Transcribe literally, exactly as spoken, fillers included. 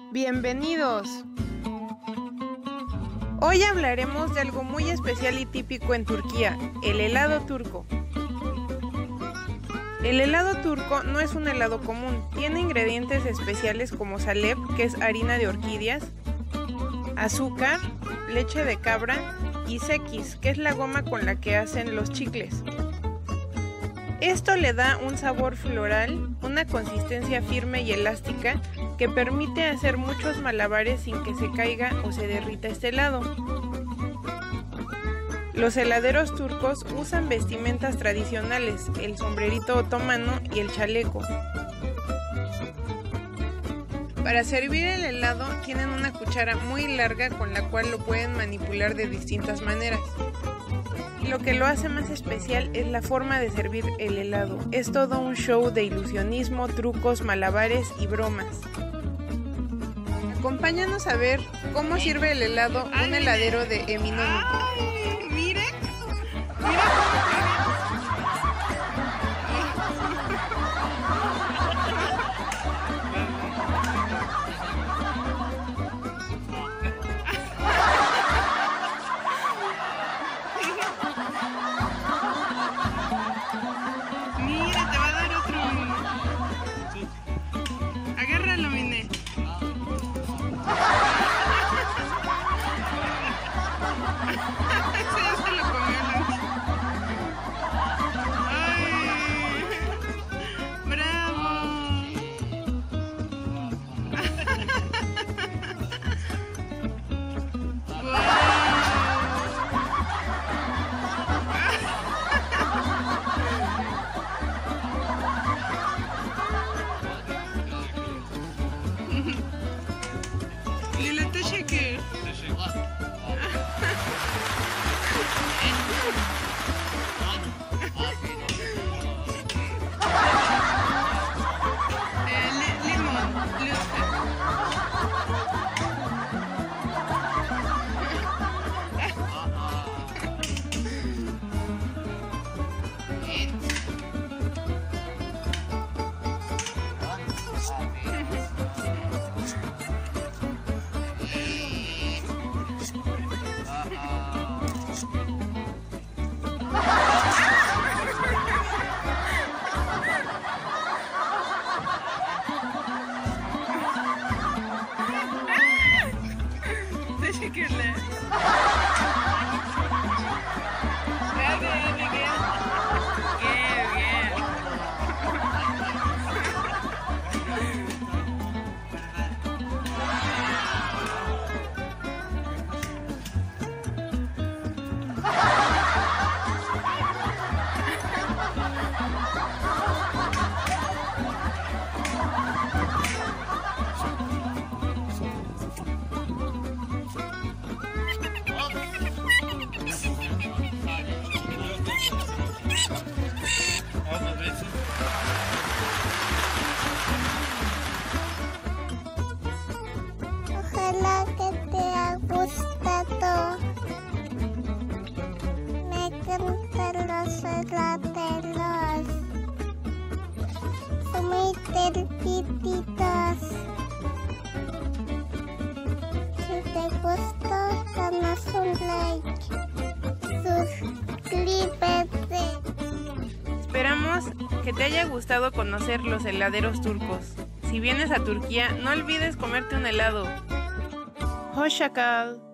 Bienvenidos. Hoy hablaremos de algo muy especial y típico en Turquía, el helado turco. El helado turco no es un helado común, tiene ingredientes especiales como salep, que es harina de orquídeas, azúcar, leche de cabra y sekis, que es la goma con la que hacen los chicles. Esto le da un sabor floral, una consistencia firme y elástica que permite hacer muchos malabares sin que se caiga o se derrita este helado. Los heladeros turcos usan vestimentas tradicionales, el sombrerito otomano y el chaleco. Para servir el helado tienen una cuchara muy larga con la cual lo pueden manipular de distintas maneras. Lo que lo hace más especial es la forma de servir el helado. Es todo un show de ilusionismo, trucos, malabares y bromas. Acompáñanos a ver cómo sirve el helado un heladero de Eminönü. ¡Ay! ¡Mire! ¡Mira! Mira, te va a dar otro. Agárralo, Mine. Ese ya se lo comió Luis. ¡Ay! ¡Bravo! Lila, teşekkür. Ee, li- limon, lütfen. Teşekkürler. Hadi hadi gel. Gel gel. Ojalá que te haya gustado. Me encantan los heladeros. Son muy divertidos. Si te gustó, danos un like. Suscríbete. Esperamos que te haya gustado conocer los heladeros turcos. Si vienes a Turquía, no olvides comerte un helado. Hoşça kal.